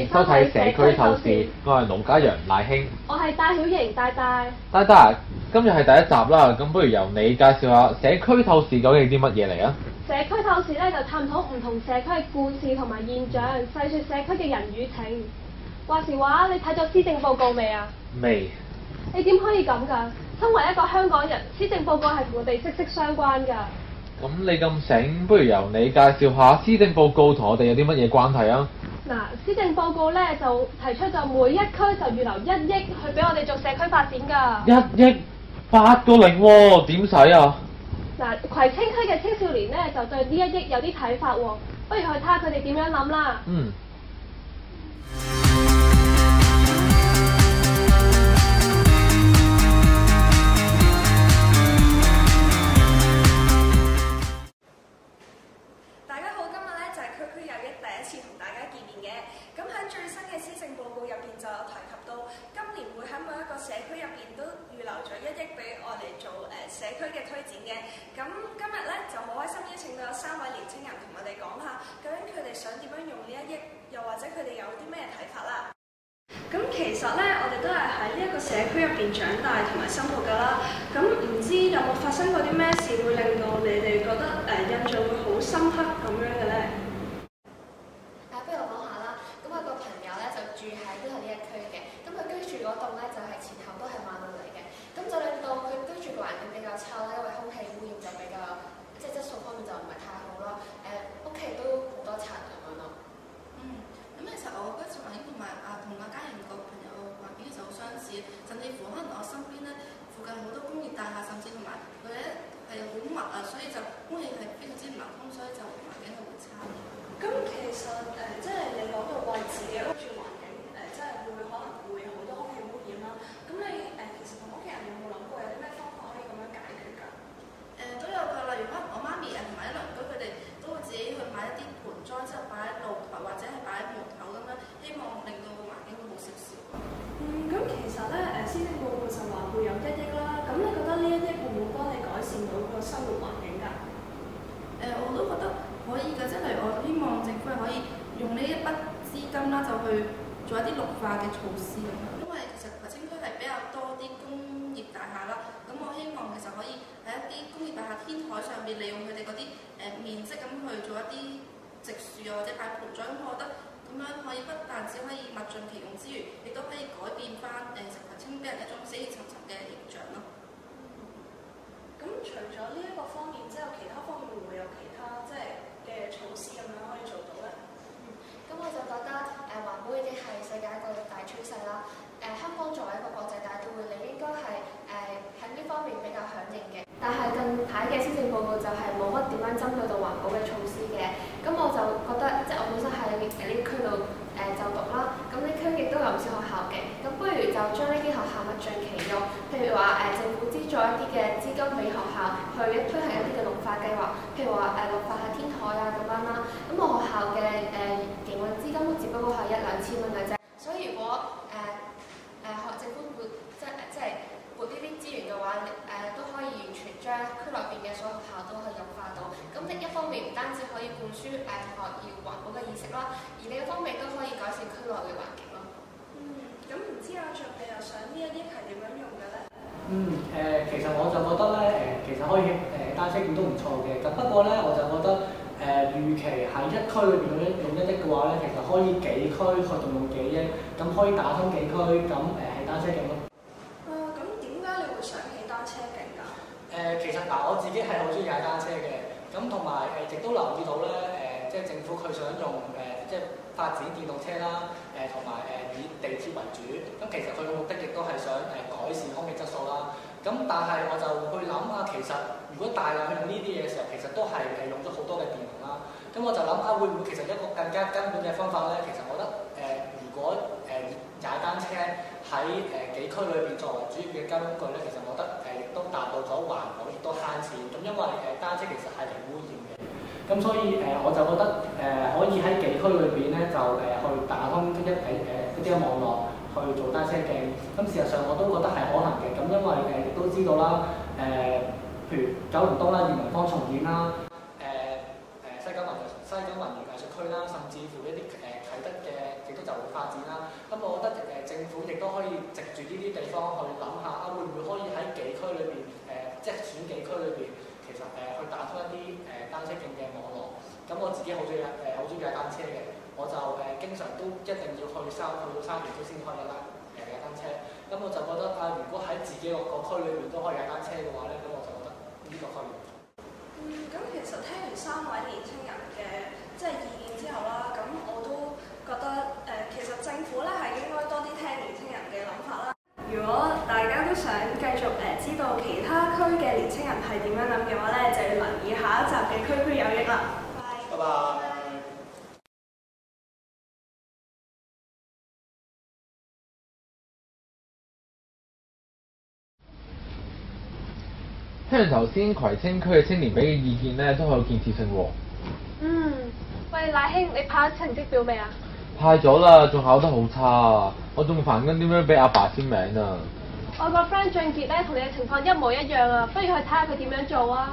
迎收睇社區透視，我係盧家陽賴興， 我係戴曉瑩戴戴。 戴戴，今日係第一集啦，咁不如由你介紹下社區透視究竟係啲乜嘢嚟啊？ 社區透視咧就探討唔同社區嘅故事同埋現象，細説社區嘅人與情。話時話，你睇咗施政報告未啊？ 未。 你點可以咁㗎？身為一個香港人，施政報告係同我哋息息相關㗎。 咁你咁醒，不如由你介紹下施政報告同我哋有啲乜嘢關係啊？ 嗱，施政報告咧就提出咗每一區就預留1億去俾我哋做社區發展㗎。 1億8個零喎，點使啊？ 嗱，葵青區嘅青少年咧就對呢1億有啲睇法喎，不如去睇下佢哋點樣諗啦。 嗯。 大家好，今日咧就係區區有益第一次同大家見面嘅。咁喺最新嘅施政報告入邊就有提及到，今年會喺每一個社區入邊都預留咗1億俾我哋做社區嘅推展嘅。咁今日咧就好開心邀請到有3位年青人同我哋講下，究竟佢哋想點樣用呢1億，又或者佢哋有啲咩睇法啦。咁其實咧，我哋都係喺呢一個社區入邊長大同埋生活㗎啦。咁唔知有冇發生過啲咩事會令到你哋覺得印象會好深刻咁樣嘅咧？ 不如我講下啦。咁我個朋友咧就住喺都係呢一區嘅。咁佢居住嗰棟咧就係前後都係馬路嚟嘅。咁就令到佢居住嘅環境比較差啦，因為空氣污染就比較即係質素方面就唔係太好啦。屋企都好多塵咁樣咯。 咁其實我居住環境同阿家人個朋友環境其實好相似，甚至乎可能我身邊咧附近好多工業大廈，甚至同埋佢咧係好密啊，所以就空氣係非常之唔流通，所以就環境係會差啲。 咁其實即係你講到話自己屋住環境即係可能會好多空氣污染啦。咁你其實同屋企人有冇諗過有啲咩方法可以咁樣解決㗎？ 都有㗎，例如可能我媽咪同埋啲鄰居佢哋都會自己去買一啲盆栽之後擺喺露台或者係擺喺門口咁樣，希望令到環境會好少少。 咁其實咧施政報告就話會有1億啦。咁你覺得呢1億會唔會幫你改善到個生活環境㗎？ 我都覺得可以㗎，即係例如我希望政府係可以用呢一筆資金啦，就去做一啲綠化嘅措施咁樣。因為其實葵青區係比較多啲工業大廈啦，咁我希望其實可以喺一啲工業大廈天台上面利用佢哋嗰啲面積咁去做一啲植樹啊，或者擺盆栽。咁我覺得咁樣可以不但只可以物盡其用之餘，亦都可以改變翻葵青俾人一種死氣沉沉嘅形象咯。 咁除咗呢一個方面之後，其他方面會唔會有其他即係嘅措施咁樣可以做到咧？ 咁我就覺得環保已經係世界一個大趨勢啦。香港作為一個國際大都會，你應該係喺呢方面比較響應嘅。但係近排嘅施政報告就係冇乜點樣針對到環保嘅措施嘅。咁我就覺得，即係我本身喺呢區度就讀啦。咁呢區亦都有唔少學校嘅。咁不如就將呢啲學校物盡其用，譬如話政府資助一啲嘅資金俾學校去推行一啲嘅綠化計劃，譬如話綠化下天台啊咁樣啦。咁我學校嘅營運資金都只不過係1-2千蚊嘅啫。所以如果政府撥即係撥呢啲資源嘅話，都可以完全將區內邊嘅所有學校都可以優化到。咁一方面唔單止可以灌輸同學要環保嘅意識啦，而另一方面都可以改善區內嘅環境咯。 咁唔知阿卓你又想呢1億係點樣用嘅咧？ 其實我就覺得咧，其實可以單車徑都唔錯嘅。咁不過咧，我就覺得預期喺1區裏邊用1億嘅話咧，其實可以幾區去動用幾億，咁可以打通幾區，咁係單車徑咯。 咁點解你會想起單車徑㗎？ 其實我自己係好中意踩單車嘅，咁同埋亦都留意到咧，即係政府佢想用即係發展電動車啦，同埋以地鐵為主。咁其實佢嘅目的亦都係想改善空氣質素啦。咁但係我就去諗下，其實如果大量去用呢啲嘢嘅時候，其實都係用咗好多嘅電能啦。咁我就諗下，會唔會其實一個更加根本嘅方法咧？其實我覺得如果踩單車喺幾區裏邊作為主要嘅交通工具咧，其實我覺得亦都達到咗環保，亦都慳錢。咁因為單車其實係零污染嘅。咁所以我就覺得可以喺幾區裏邊咧，就去打通一啲網絡去做單車徑。咁事實上我都覺得係可能嘅。咁因為亦都知道啦，譬如九龍東啦、裕民坊重建啦，西九文娛藝術區啦，甚至乎一啲啟德嘅亦都就會發展啦。咁我覺得政府亦都可以藉住呢啲地方去諗下啊，會唔會可以喺地區裏邊即係選地區裏邊，其實去打通一啲單車徑嘅網絡。咁我自己好中意踩單車嘅，我就經常都一定要去到三條先可以踩單車。咁我就覺得啊，如果喺自己個區裏邊都可以踩單車嘅話咧，咁我就覺得呢個可以。 咁其實聽完3位年青人嘅即係意見之後啦，咁我都覺得其實政府咧係應該多啲聽年青人嘅諗法啦。如果大家都想繼續知道其他區嘅年青人係點樣諗嘅話咧，就要留意下一集嘅區區有益啦。拜拜。 聽完頭先葵青區嘅青年俾嘅意見咧，都好有建設性喎。 喂，賴兄，你派咗成績表未啊？ 派咗啦，仲考得好差啊！我仲煩緊點樣俾阿爸簽名啊！ 我個 friend 俊傑咧，同你嘅情況一模一樣啊，不如去睇下佢點樣做啊！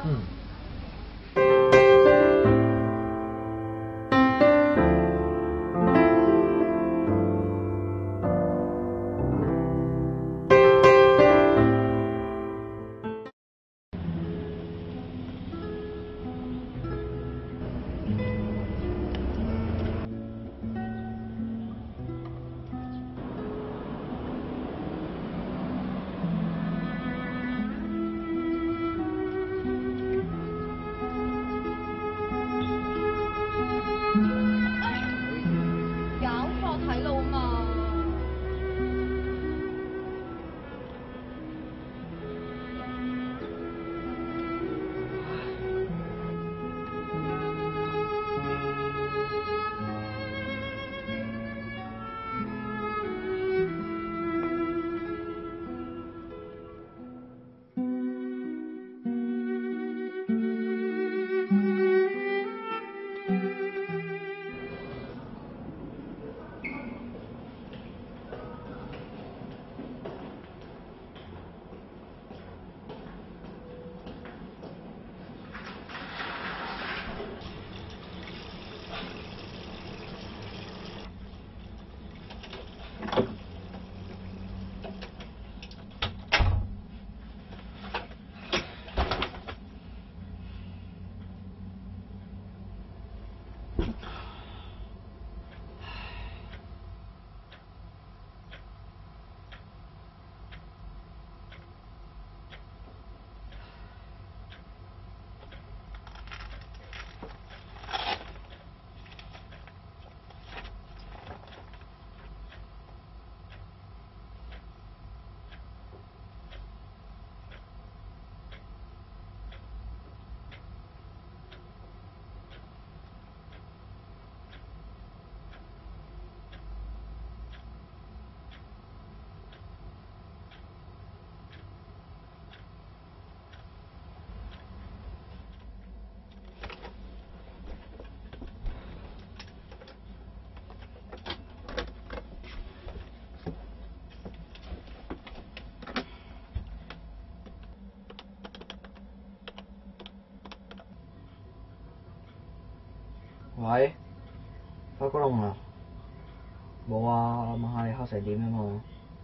喂，發哥龍啊？冇啊，問下你考成點啊嘛？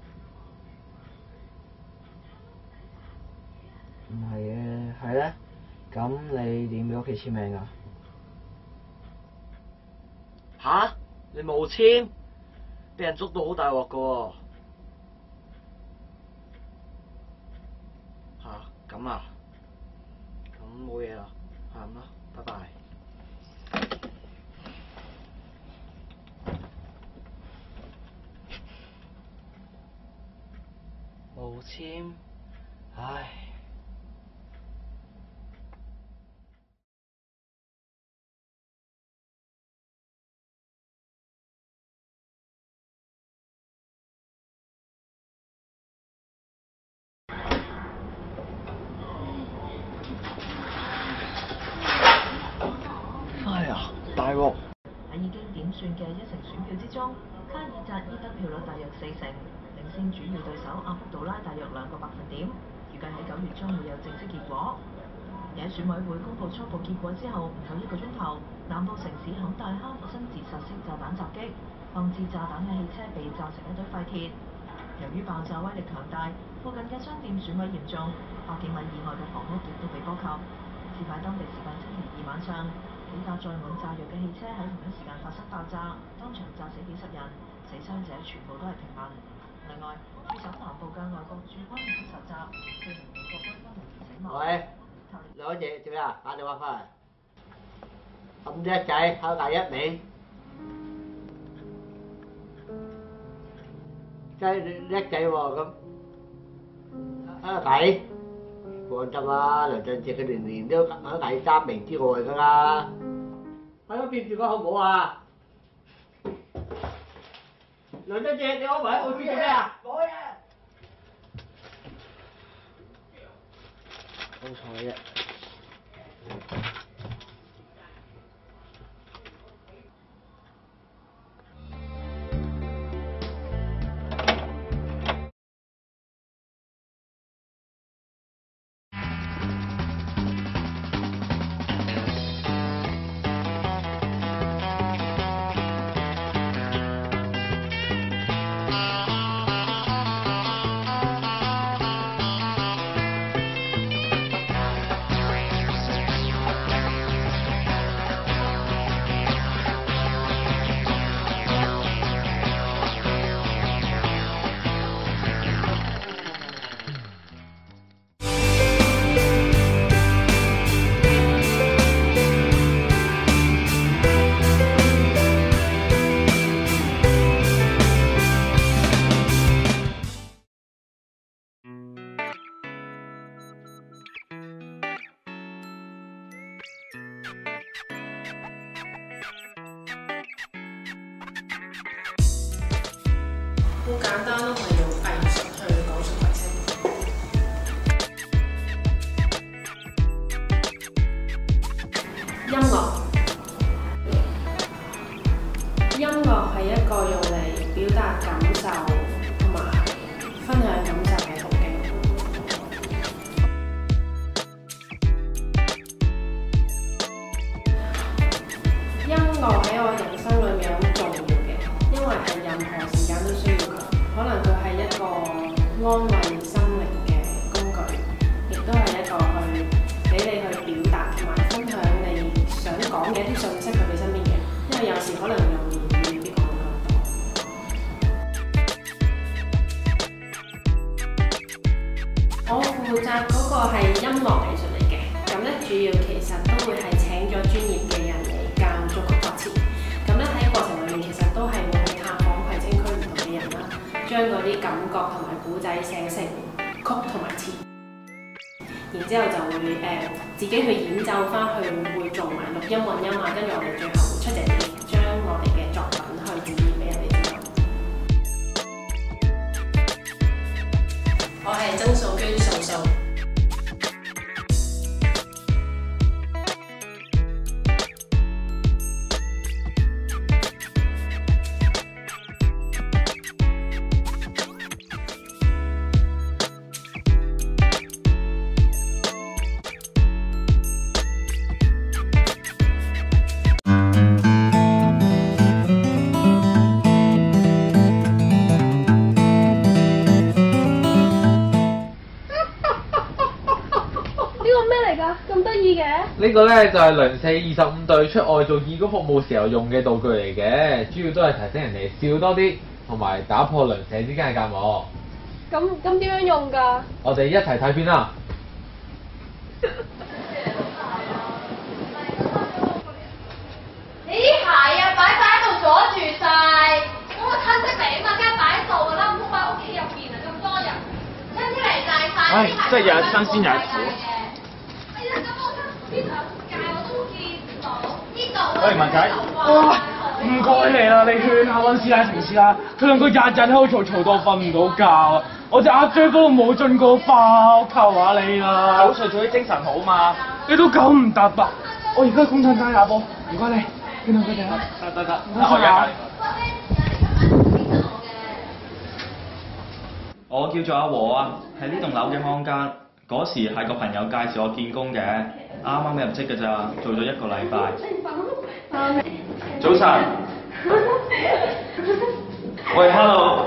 唔係嘅，係咧？咁你點俾屋企簽名㗎？吓？你冇簽？俾人捉到好大鑊㗎喎！吓？咁啊？咁冇嘢啦，係咁啦，拜拜。冇簽，唉。哎呀，大鑊！ 喺已經點算嘅1成選票之中，卡爾扎伊得票率大約4成。領先主要對手阿卜杜拉大約2個百分點，預計喺9月將會有正式結果。而喺選委會公佈初步結果之後，唔夠1個鐘頭，南部城市坎大哈發生自殺式炸彈襲擊， 放置炸彈嘅汽車被炸成一堆廢鐵。由於爆炸威力強大，附近嘅商店損毀嚴重，100幾米以外嘅房屋亦都被波及。事發當地時間星期二晚上，幾架載滿炸藥嘅汽車喺同一時間發生爆炸，當場炸死幾十人，死傷者全部都係平民。另外，駐守南部嘅外國駐軍已經受襲，4名美國軍人死亡。 喂，攞嘢做咩啊？打電話翻嚟。咁叻仔，考第一名，真係叻仔喎咁。睇，放心啦，梁振哲佢年年都喺第3名之外㗎啦。喺嗰邊住講好唔好啊？梁振哲，你可唔可以喺澳洲做咩啊？冇嘢。好彩啫。 好簡單咯，係用藝術去講述葵青。音樂係一個用嚟表達感受同埋分享感受嘅途徑。音樂喺我人生裏面好重要嘅，因為係任何時間都需要佢。可能佢係一個安慰心靈嘅工具，亦都係一個去俾你去表達同埋分享你想講嘅一啲信息去俾身邊嘅人。因為有時可能用言語未必講得咁多。我負責嗰個係音樂藝術嚟嘅，咁咧主要其實都會係請咗專業嘅人嚟教作曲作詞。咁咧喺過程裏面其實都係會去探訪葵青區唔同嘅人啦。將嗰啲感覺同埋故仔寫成曲同埋詞，然之後就會自己去演奏翻，去會做埋錄音混音啊，跟住我哋最後出隻碟，將我哋嘅作品去展現俾人哋知道。我係曾素娟素素。 呢個咧就係鄰舍25隊出外做義工服務時候用嘅道具嚟嘅，主要都係提醒人哋笑多啲，同埋打破鄰舍之間嘅隔膜。 咁點樣用㗎？ 我哋一齊睇片啦！ 你啲鞋啊，擺喺度阻住晒。我親戚嚟啊嘛，梗係擺喺度㗎啦，唔好擺屋企入邊啊，咁多人，親戚嚟大晒。 唉，真係日日新鮮日日苦。喂，文仔，哇，唔該你啦，你勸下溫師奶同事啦，佢兩個日日喺度嘈到我瞓唔到覺啊！我隻阿 J 嗰個冇進過化，求下你啦！早睡早啲精神好嘛？你都9唔搭八，我而家工廠加廿波，唔該你，勸下佢哋啦。得，我而家。 我叫做阿和啊，係呢棟樓嘅看更。嗰時係個朋友介紹我見工嘅，啱啱入職㗎咋，做咗1個禮拜。早晨。 喂 ，hello。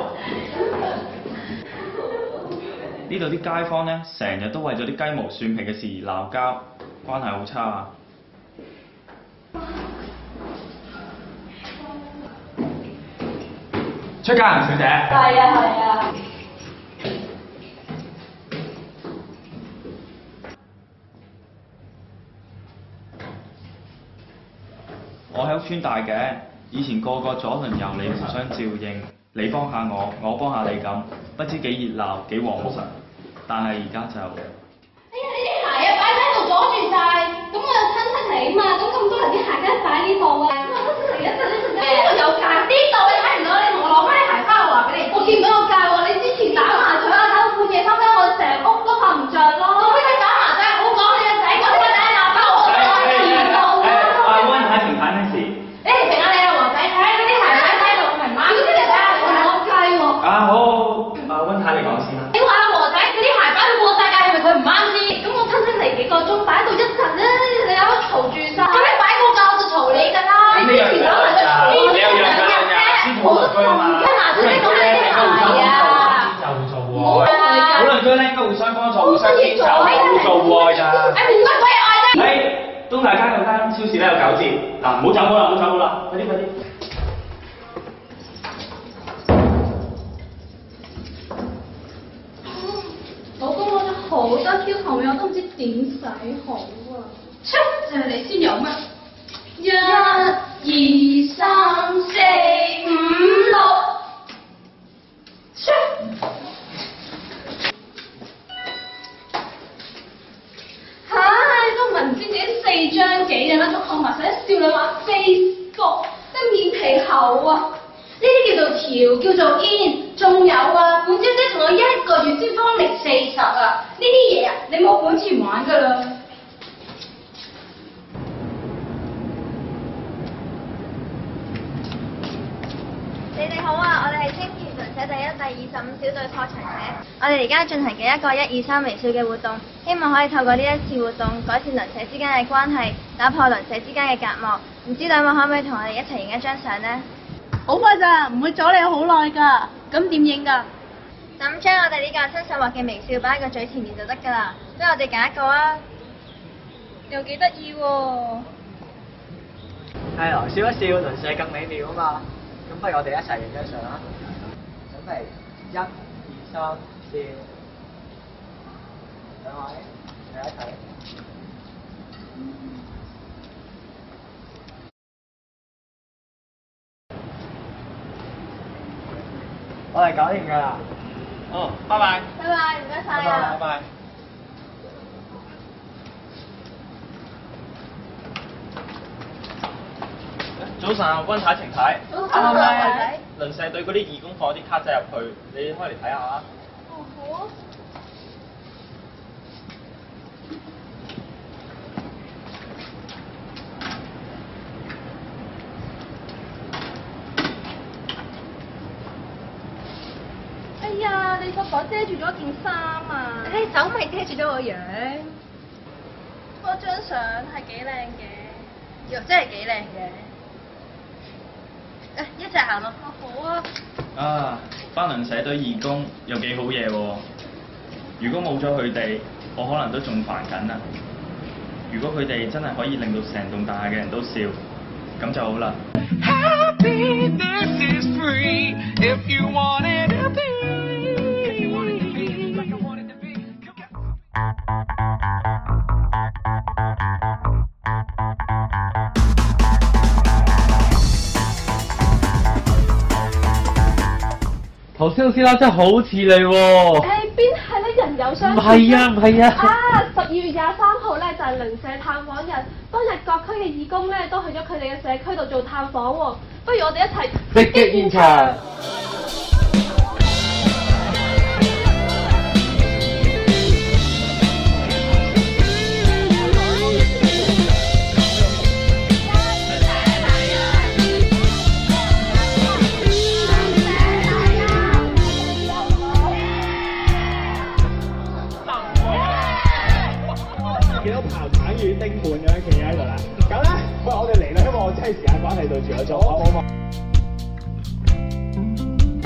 呢度啲街坊咧，成日都為咗啲雞毛蒜皮嘅事而鬧交，關係好差啊！ 出街啊，小姐。 係啊。 我喺屋村大嘅，以前個個左鄰右里互相照應，你幫下我，我幫下你咁，不知幾熱鬧幾和睦。但係而家就， 哎呀！你啲鞋啊擺喺度阻住晒，咁我又親戚嚟啊嘛，咁多人啲鞋梗係擺呢度啊。嚟一陣呢度有架，呢度你睇唔到，你同我攞翻啲鞋翻去話俾你。我見唔到個架喎，你之前打麻雀啊，打到半夜三更，我成屋都瞓唔着咯。做咩你打麻雀？好講你個仔，我呢個仔鬧交，我遲到啊！ 阿温睇停牌咩事？ 你停下你阿和仔，睇下嗰啲鞋擺喺度，我明嗎？總之你睇下我係我雞喎。 啊好，阿温太你講先啦。 你話阿和仔嗰啲鞋擺到過世界，係咪佢唔啱先？咁我親戚嚟幾個鐘，擺喺度一陣咧，你有得嘈住晒。咁你擺個價我就嘈你㗎啦。你之前攞嚟就嘈你㗎啦。好嘈㗎嘛！嗱，你講緊啲鞋啊。 就做喎。 好鄰居咧應該互相幫助、互相遷就、互助互愛㗎。 互相鬼愛啫。 喺東大街嗰間超市咧有9折，嗱唔好走好啦，唔好走好啦，快啲快啲。 老公攞咗好多 Q 糖，我都唔知點使好啊！出就係你先有乜？1、2、3、4、5、6，出！都唔知自己4張幾嘅啦，仲學埋晒啲少女玩 Facebook，真係面皮厚啊！呢啲叫做調，叫做 in， 仲有啊，本小姐同我1個月先幫你40啊！呢啲嘢啊，你冇本錢玩㗎啦！ 你哋好啊，我哋係青田鄰舍第1、第25小隊破牆社，我哋而家進行嘅一個1、2、3微笑嘅活動，希望可以透過呢一次活動改善鄰舍之間嘅關係，打破鄰舍之間嘅隔膜。唔知兩位可唔可以同我哋一齊影一張相呢？ 好快咋，唔會阻你好耐㗎。咁點影㗎？ 咁將我哋呢個親手畫嘅微笑擺喺個嘴前面就得㗎啦。不如我哋揀一個啊，又幾得意喎！ 係來笑一笑，鄰舍更美妙啊嘛！咁不如我哋一齊影張相啦。準備1、2、3，笑。兩位，嚟一齊。我哋搞掂㗎啦。 哦，拜拜。 拜拜，唔該晒啊。 拜拜。早晨，温太、程太。 早晨。 啱啱咧，鄰舍隊嗰啲義工放啲卡仔入去，你開嚟睇下啊。 哦，好啊。 哎呀，你個袋遮住咗件衫啊！ 你手咪遮住咗我樣。 嗰張相係幾靚嘅， 又真係幾靚嘅。一齊行咯。 好啊。 啊，班鄰舍隊義工又幾好嘢喎！如果冇咗佢哋，我可能都仲煩緊啊！如果佢哋真係可以令到成棟大廈嘅人都笑，咁就好啦。Happiness is free if you want it to be. If you want it to be like I want it to be. 頭先老師啦，真係好似你喎。 邊係咧？人有相。 唔係啊，唔係啊。 啊！12月23號咧就係鄰舍探訪日，當日各區嘅義工咧都去咗佢哋嘅社區度做探訪喎。不如我哋一齊直擊現場。 見到刨橙與丁滿咁樣企喺度啦，咁咧，喂，我哋嚟啦，因為我真係時間關係對住咗，好唔好？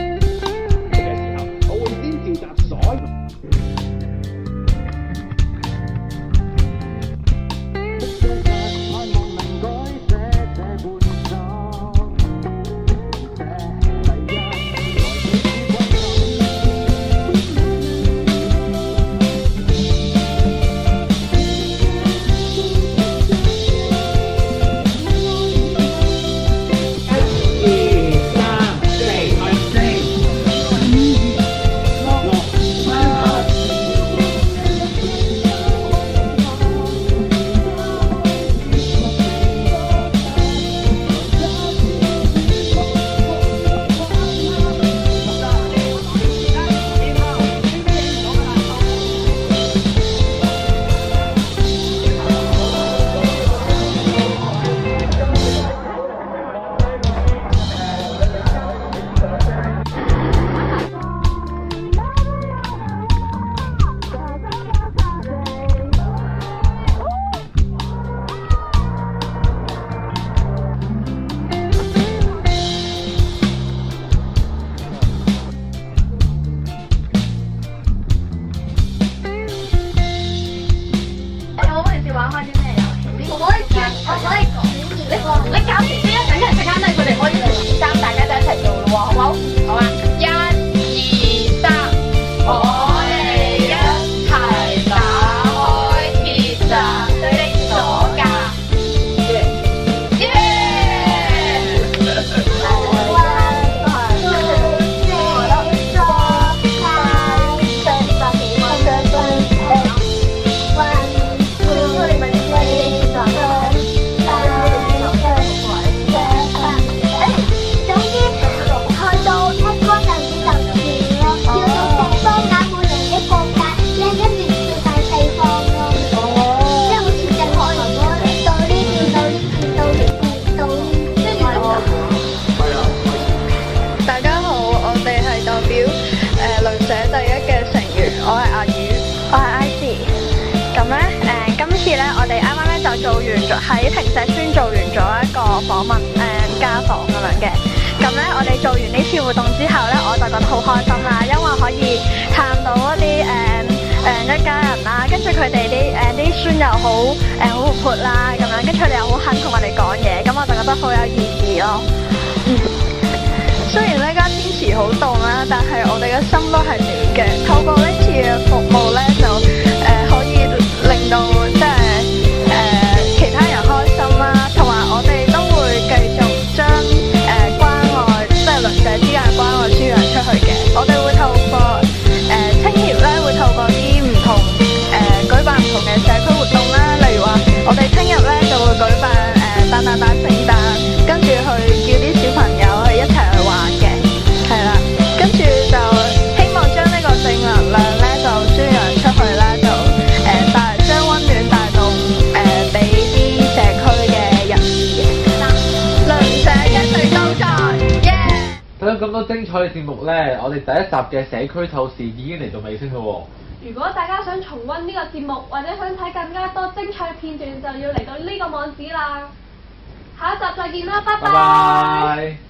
喺坪石邨做完咗一個訪問家訪咁樣嘅。咁咧，我哋做完呢次活動之後咧，我就覺得好開心啦，因為可以探到一啲一家人啦，跟住佢哋啲孫又好活潑啦咁樣，跟住佢哋又好肯同我哋講嘢，咁我就覺得好有意義咯。雖然呢間天池好凍啦，但係我哋嘅心都係暖嘅。透過呢次嘅服務咧，就可以令到即係其他人開心啦，同埋我哋都會繼續將關愛即係鄰舍之間嘅關愛宣揚出去嘅。我哋會透過青協咧，會透過啲唔同舉辦唔同嘅社區活動啦，例如話我哋聽日咧就會舉辦大聖誕，跟住去叫啲小朋友去一齊去玩嘅，係啦，跟住就希望將呢個正能量咧就宣揚出去啦，就將溫暖帶動俾啲社區嘅人士嘅。鄰舍一直都在，耶！ 睇到咁多精彩嘅節目咧，我哋第一集嘅社區透視已經嚟到尾聲啦喎。 如果大家想重溫呢個節目，或者想睇更加多精彩嘅片段，就要嚟到呢個網址啦。下一集再見啦，拜拜。